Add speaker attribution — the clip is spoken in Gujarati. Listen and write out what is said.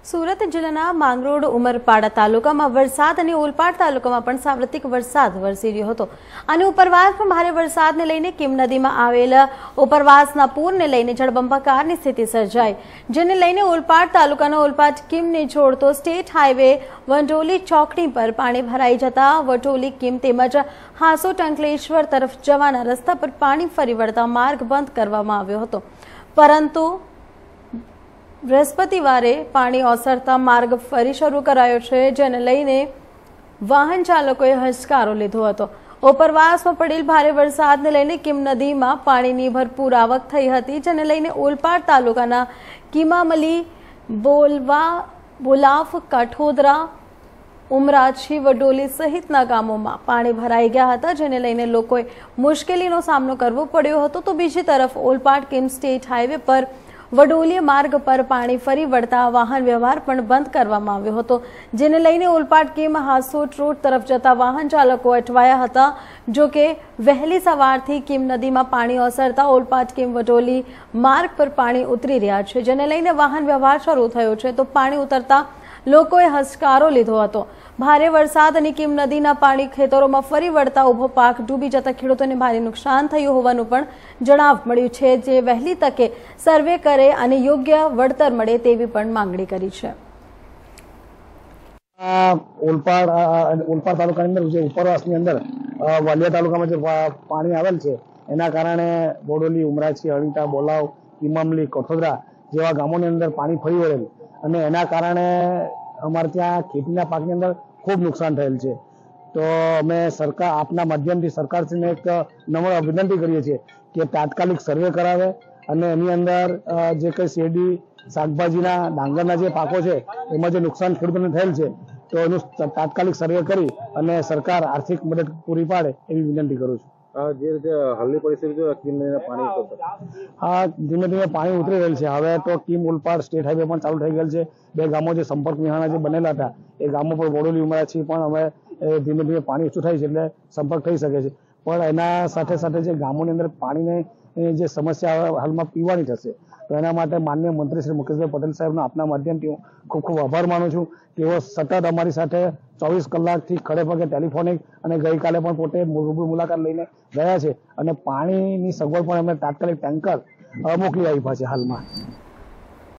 Speaker 1: સુરત જિલ્લાના માંગરોળ ઉમરપાડા તાલુકામાં વરસાદ અને ઓલપાડ તાલુકામાં પણ સાર્વત્રિક વરસાદ વરસી રહ્યો હતો અને ઉપરવાસમાં ભારે વરસાદને લઈને કીમ નદીમાં આવેલા ઉપરવાસના પૂરને લઈને જળબંબાકારની સ્થિતિ સર્જાઈ, જેને લઈને ઓલપાડ તાલુકાના ઓલપાડ કીમને જોડતો સ્ટેટ હાઈવે વંટોલી ચોકડી પર પાણી ભરાઈ જતા વટોલી કીમ તેમજ હાસોટ અંકલેશ્વર તરફ જવાના રસ્તા પર પાણી ફરી વળતા માર્ગ બંધ કરવામાં આવ્યો હતો, પરંતુ બૃહસ્પતિવારે પાણી ઓસરતા માર્ગ ફરી શરૂ કરાયો છે, જેને લઈને વાહન ચાલકોએ હચકારો લીધો હતો। ઉપરવાસમાં પડેલ ભારે વરસાદને લઈને કીમ નદીમાં પાણીની ભરપૂર આવક થઈ હતી, જેને લઈને ઓલપાડ તાલુકાના કીમામલી, બોલાફ, કાઠોદરા, ઉમરાછી, વડોલી સહિતના ગામોમાં પાણી ભરાઈ ગયા હતા, જેને લઈને લોકોએ મુશ્કેલીનો સામનો કરવો પડ્યો હતો। તો બીજી તરફ ઓલપાડ કીમ સ્ટેટ હાઈવે પર વડોલી માર્ગ પર પાણી ફરી વળતા વાહન વ્યવહાર પણ બંધ કરવામાં આવ્યો હતો, જેને લઈને ઓલપાડ કીમ હાસોટ રોડ તરફ જતા વાહન ચાલકો અટવાયા હતા। જો કે વહેલી સવારથી કીમ નદીમાં પાણી ઓસરતા ઓલપાડ કીમ વડોલી માર્ગ પર પાણી ઉતરી રહ્યા છે, જેને લઈને વાહન વ્યવહાર શરૂ થયો છે। તો પાણી ઉતરતા લોકોએ હચકારો લીધો હતો। ભારે વરસાદ અને કીમ નદીના પાણી ખેતરોમાં ફરી વળતા ઉભો પાક ડૂબી જતા ખેડૂતોને ભારે નુકસાન થયું હોવાનું પણ જણાવ મળ્યું છે, જે વહેલી તકે સર્વે કરે અને યોગ્ય વળતર મળે તેવી પણ માંગણી કરી છે।
Speaker 2: ઓલપાડ તાલુકાની અંદર જે ઉપરવાસની અંદર વાલિયા તાલુકામાં જે પાણી આવેલ છે, એના કારણે બોડોલી, ઉમરાછી, અણીતા, બોલાવ, કીમામલી, કઠોદરા જેવા ગામોની અંદર પાણી ફરી વળેલ અને એના કારણે અમારે ત્યાં ખેતીના પાકની અંદર ખૂબ નુકસાન થયેલ છે। તો અમે સરકાર આપના માધ્યમથી સરકારશ્રીને એક નમ્ર વિનંતી કરીએ છીએ કે તાત્કાલિક સર્વે કરાવે અને એની અંદર જે કંઈ શેરડી, શાકભાજીના, ડાંગરના જે પાકો છે એમાં જે નુકસાન ખેડૂતોને થયેલ છે તો એનું તાત્કાલિક સર્વે કરી અને સરકાર આર્થિક મદદ પૂરી પાડે એવી વિનંતી કરું છું।
Speaker 3: જે રીતે હાલની પરિસ્થિતિ પાણી
Speaker 2: ધીમે ધીમે પાણી ઉતરી રહેલ છે। હવે તો કીમ ઓલપાડ સ્ટેટ હાઈવે પણ ચાલુ થઈ ગયેલ છે। બે ગામો જે સંપર્ક વિહાણા જે બનેલા હતા એ ગામો પર બોડોલી, ઉમરાછી પણ હવે ધીમે ધીમે પાણી ઓછું થાય છે એટલે સંપર્ક થઈ શકે છે, પણ એના સાથે સાથે જે ગામોની અંદર પાણીની જે સમસ્યા હાલમાં પીવાની થશે તો એના માટે માનનીય મંત્રી શ્રી મુકેશભાઈ પટેલ સાહેબનો આપના માધ્યમથી હું ખૂબ ખૂબ આભાર માનું છું। તેઓ સતત અમારી સાથે 24 કલાકથી ખડે પગે ટેલિફોનિક અને ગઈકાલે પણ પોતે રૂબરૂ મુલાકાત લઈને ગયા છે અને પાણીની સગવડ પણ અમે તાત્કાલિક ટેન્કર મોકલી આપ્યા છે હાલમાં।